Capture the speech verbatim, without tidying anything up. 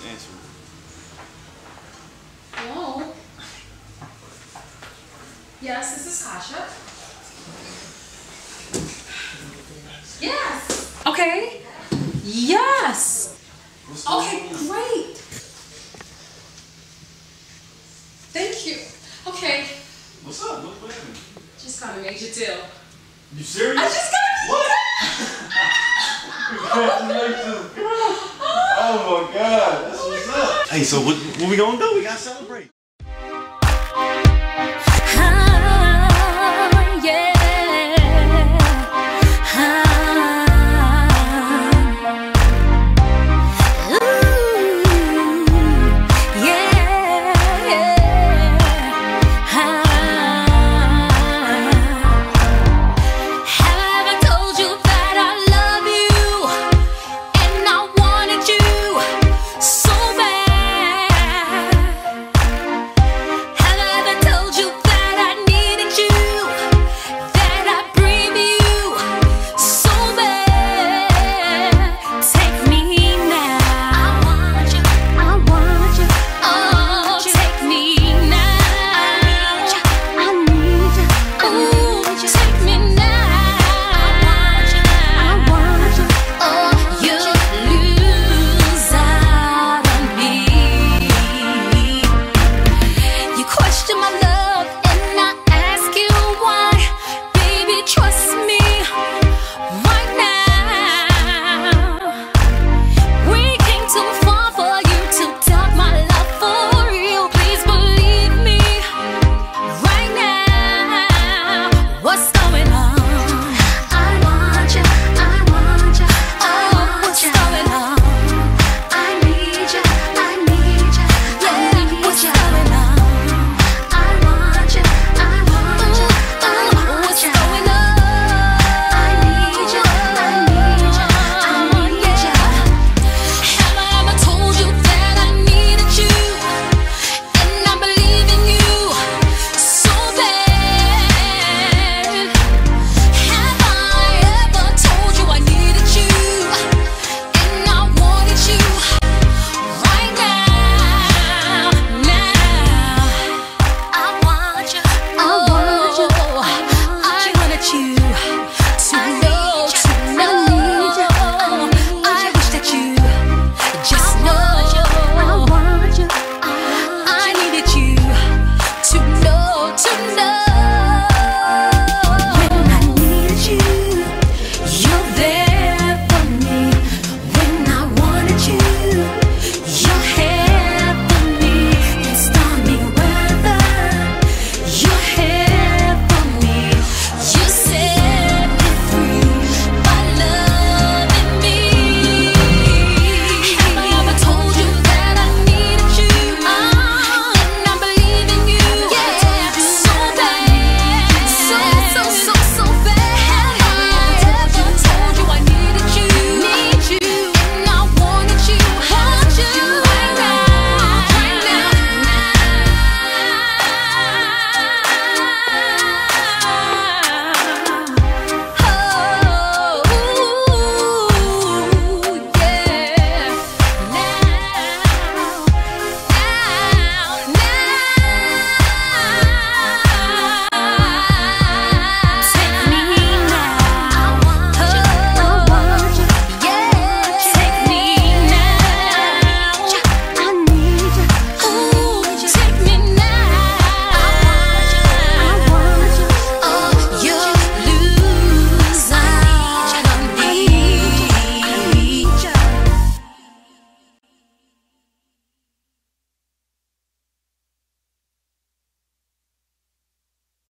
answer it. Hello? Yes, this is Kasha. Yes! Okay. Yes! Okay, great! Thank you. Okay. What's up? What, what happened? Just got a major deal. You serious? I just got a What? Congratulations. Oh my God. That's what's up. Hey, so what, what we gonna do? We gotta celebrate.